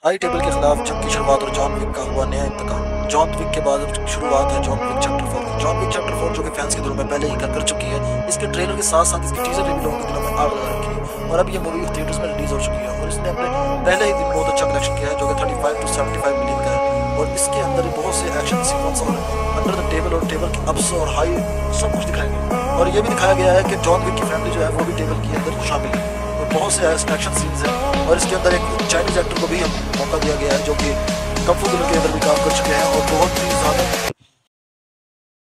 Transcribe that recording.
High table के खिलाफ जंग की शुरुआत और जॉन विक का हुआ नया इंतकाम। जॉन विक के बाद शुरुआत है जॉन विक चैप्टर 4 की। जॉन विक चैप्टर 4 जो कि फैंस के दिलों में पहले ही घर कर चुकी है, इसके ट्रेलर के साथ साथ इसकी टीजर भी लोगों के दिलों में आग लगा रखी है और अब ये मूवी थिएटर्स में रिलीज हो चुकी है और इसने अपने पहले ही दिन बहुत अच्छा कलेक्शन किया है जो कि 35 to 75 मिलियन का है और इसके अंदर बहुत से एक्शन सीक्वेंस और अंडर द टेबल और टेबल की अप्स और हाई सब कुछ दिखाया गया और ये भी दिखाया गया है कि जॉन विक की फैमिली जो है वो भी टेबल के अंदर शामिल है और बहुत से एक्शन सीन्स हैं और इसके अंदर एक चाइनीज एक्टर को भी हम मौका दिया गया है जो कि कम्फू फिल्म के अंदर भी काम कर चुके हैं और बहुत ही ज़्यादा